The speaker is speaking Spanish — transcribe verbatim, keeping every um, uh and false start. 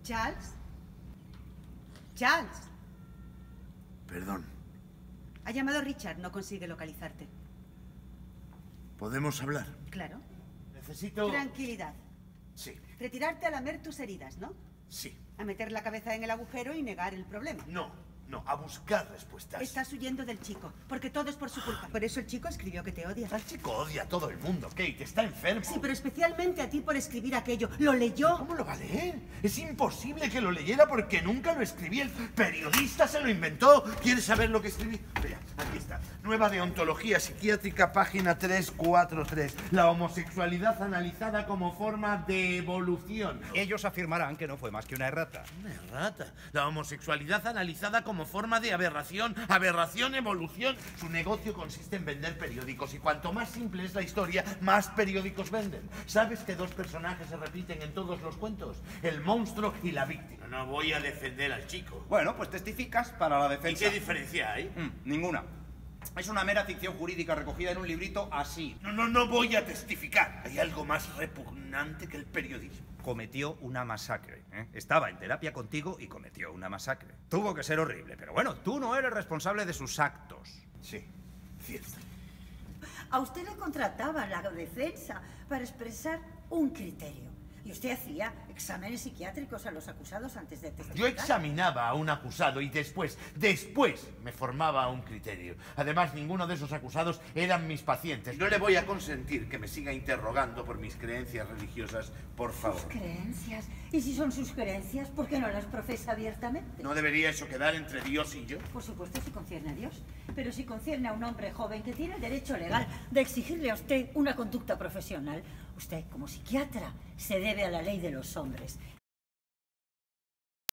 ¿Charles? ¿Charles? Perdón. Ha llamado Richard, no consigue localizarte. ¿Podemos hablar? Claro. Necesito... Tranquilidad. Sí. Retirarte a lamer tus heridas, ¿no? Sí. A meter la cabeza en el agujero y negar el problema. No. No, a buscar respuestas. Estás huyendo del chico, porque todo es por su culpa. Por eso el chico escribió que te odia. El chico odia a todo el mundo, Kate. Está enfermo. Sí, pero especialmente a ti por escribir aquello. ¿Lo leyó? ¿Cómo lo va a leer? Es imposible que lo leyera porque nunca lo escribí. El periodista se lo inventó. ¿Quieres saber lo que escribí? Mira, aquí está. Nueva deontología psiquiátrica, página trescientos cuarenta y tres. La homosexualidad analizada como forma de evolución. Ellos afirmarán que no fue más que una errata. Una errata. La homosexualidad analizada como forma de aberración, aberración, evolución. Su negocio consiste en vender periódicos y cuanto más simple es la historia, más periódicos venden. ¿Sabes que dos personajes se repiten en todos los cuentos? El monstruo y la víctima. No voy a defender al chico. Bueno, pues testificas para la defensa. ¿Y qué diferencia hay? Mm, ninguna. Es una mera ficción jurídica recogida en un librito así. No, no, no voy a testificar. Hay algo más repugnante que el periodismo. Cometió una masacre. ¿eh? Estaba en terapia contigo y cometió una masacre. Tuvo que ser horrible, pero bueno, tú no eres responsable de sus actos. Sí, cierto. A usted le contrataba la defensa para expresar un criterio. Y usted hacía exámenes psiquiátricos a los acusados antes de testificar. Yo examinaba a un acusado y después, después me formaba un criterio. Además, ninguno de esos acusados eran mis pacientes. No le voy a consentir que me siga interrogando por mis creencias religiosas, por favor. ¿Sus creencias? ¿Y si son sus creencias, por qué no las profesa abiertamente? ¿No debería eso quedar entre Dios y yo? Por supuesto, si concierne a Dios. Pero si concierne a un hombre joven que tiene el derecho legal de exigirle a usted una conducta profesional, usted, como psiquiatra, se debe a la ley de los hombres